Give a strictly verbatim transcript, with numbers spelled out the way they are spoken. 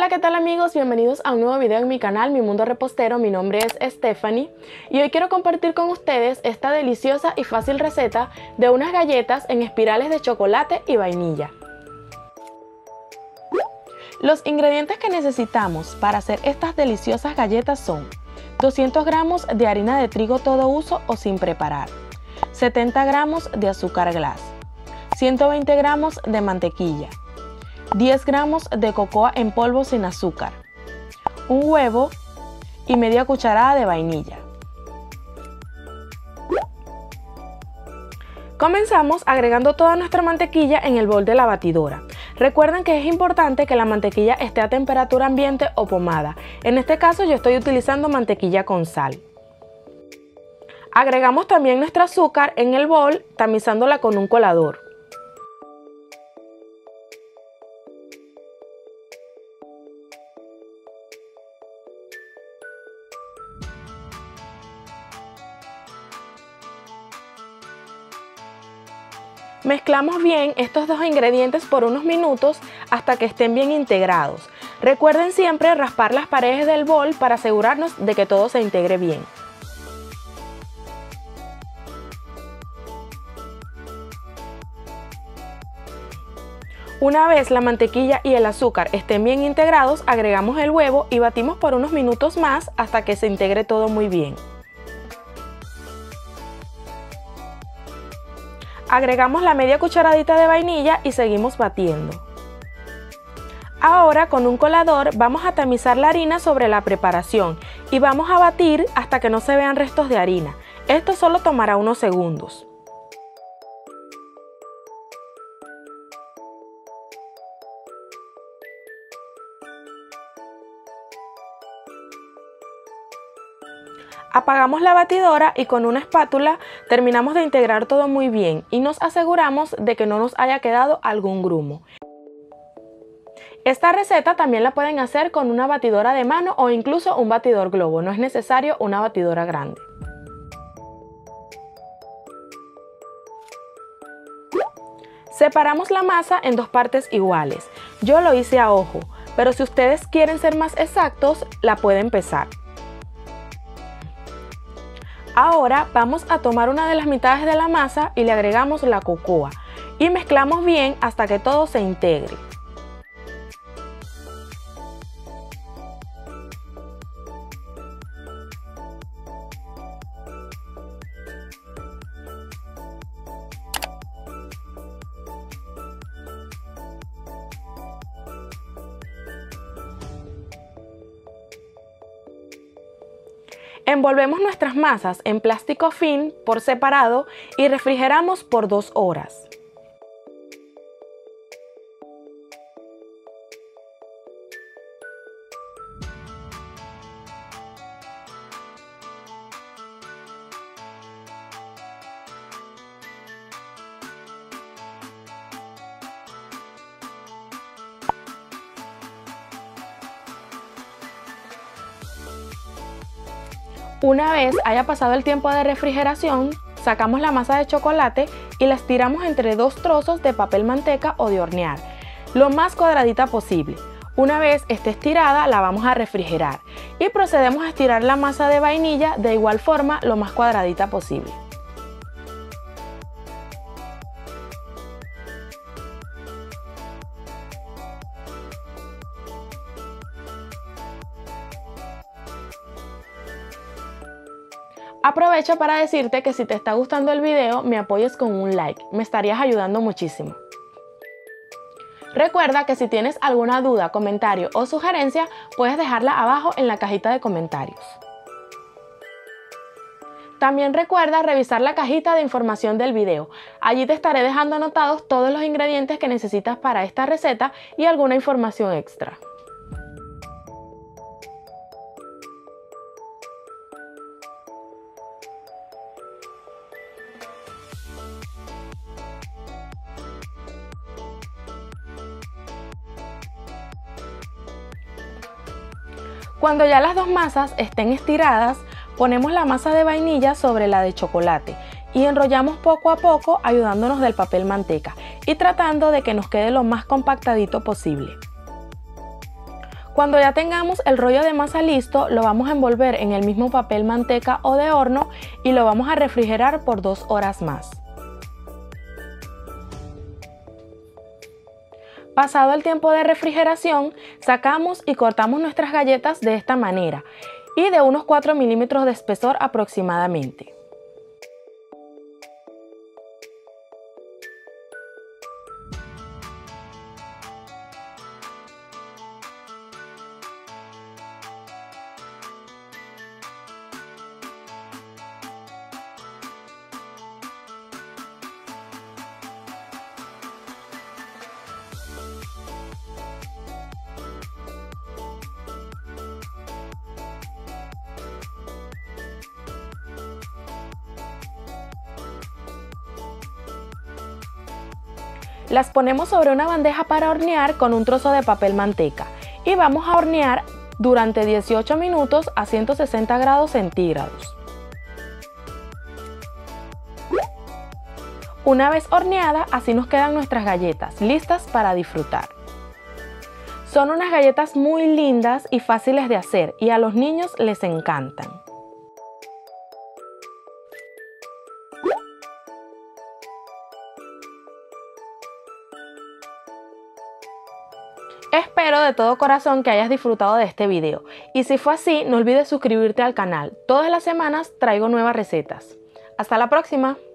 Hola, ¿qué tal amigos? Bienvenidos a un nuevo video en mi canal, Mi Mundo Repostero. Mi nombre es Stephanie y hoy quiero compartir con ustedes esta deliciosa y fácil receta de unas galletas en espirales de chocolate y vainilla. Los ingredientes que necesitamos para hacer estas deliciosas galletas son doscientos gramos de harina de trigo todo uso o sin preparar, setenta gramos de azúcar glass, ciento veinte gramos de mantequilla, diez gramos de cocoa en polvo sin azúcar, un huevo y media cucharada de vainilla. Comenzamos agregando toda nuestra mantequilla en el bol de la batidora. Recuerden que es importante que la mantequilla esté a temperatura ambiente o pomada. En este caso yo estoy utilizando mantequilla con sal. Agregamos también nuestra azúcar en el bol, tamizándola con un colador. Mezclamos bien estos dos ingredientes por unos minutos hasta que estén bien integrados. Recuerden siempre raspar las paredes del bol para asegurarnos de que todo se integre bien. Una vez la mantequilla y el azúcar estén bien integrados, agregamos el huevo y batimos por unos minutos más hasta que se integre todo muy bien. Agregamos la media cucharadita de vainilla y seguimos batiendo. Ahora con un colador vamos a tamizar la harina sobre la preparación y vamos a batir hasta que no se vean restos de harina. Esto solo tomará unos segundos. Apagamos la batidora y con una espátula terminamos de integrar todo muy bien y nos aseguramos de que no nos haya quedado algún grumo. Esta receta también la pueden hacer con una batidora de mano o incluso un batidor globo, no es necesario una batidora grande. Separamos la masa en dos partes iguales. Yo lo hice a ojo, pero si ustedes quieren ser más exactos, la pueden pesar. Ahora vamos a tomar una de las mitades de la masa y le agregamos la cocoa y mezclamos bien hasta que todo se integre. Envolvemos nuestras masas en plástico film por separado y refrigeramos por dos horas. Una vez haya pasado el tiempo de refrigeración, sacamos la masa de chocolate y la estiramos entre dos trozos de papel manteca o de hornear, lo más cuadradita posible. Una vez esté estirada, la vamos a refrigerar y procedemos a estirar la masa de vainilla de igual forma, lo más cuadradita posible. Aprovecho para decirte que si te está gustando el video, me apoyes con un like, me estarías ayudando muchísimo. Recuerda que si tienes alguna duda, comentario o sugerencia, puedes dejarla abajo en la cajita de comentarios. También recuerda revisar la cajita de información del video, allí te estaré dejando anotados todos los ingredientes que necesitas para esta receta y alguna información extra. Cuando ya las dos masas estén estiradas, ponemos la masa de vainilla sobre la de chocolate y enrollamos poco a poco ayudándonos del papel manteca y tratando de que nos quede lo más compactadito posible. Cuando ya tengamos el rollo de masa listo, lo vamos a envolver en el mismo papel manteca o de horno y lo vamos a refrigerar por dos horas más. Pasado el tiempo de refrigeración, sacamos y cortamos nuestras galletas de esta manera y de unos cuatro milímetros de espesor aproximadamente. Las ponemos sobre una bandeja para hornear con un trozo de papel manteca y vamos a hornear durante dieciocho minutos a ciento sesenta grados centígrados. Una vez horneada, así nos quedan nuestras galletas, listas para disfrutar. Son unas galletas muy lindas y fáciles de hacer y a los niños les encantan. Espero de todo corazón que hayas disfrutado de este video y si fue así, no olvides suscribirte al canal. Todas las semanas traigo nuevas recetas. ¡Hasta la próxima!